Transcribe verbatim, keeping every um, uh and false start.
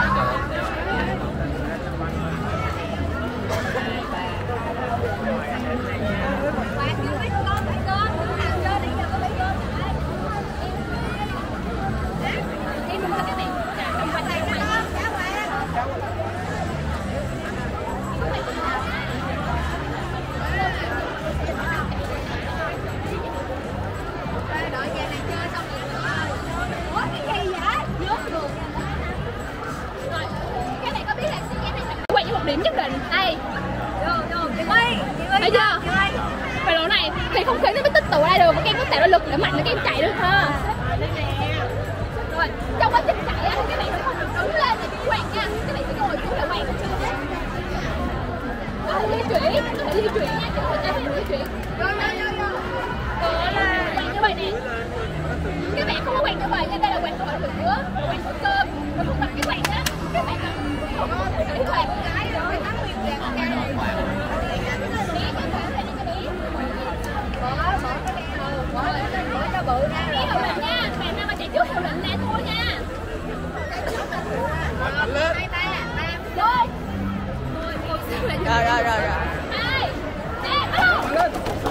Điểm nhất định đây thấy chưa? Về độ này thì không khí nó mới tích tụ ra được, các em có tạo ra lực để mạnh để các em chạy được ha. Rồi trong quá trình chạy á, các bạn sẽ không được đứng lên để quạt nha, các bạn sẽ ngồi xuống để quạt. Có thể di chuyển, có thể di chuyển nha, chứ không phải di chuyển. Rồi rồi rồi rồi. Quạt như vậy nè. Các bạn không có quạt như vậy nha, đây là quạt thổi lửa, quạt thổi cơm, rồi không bằng cái quạt á. Các bạn không có thể quạt cái rồi thắng nguyên vàng cái này. Bự ra rồi. Hiệu lệnh nha, bạn nào mà chạy trước hiệu lệnh là thua nha. Hai tay à, rồi. Rồi rồi rồi. Hai, ba, bắt đầu.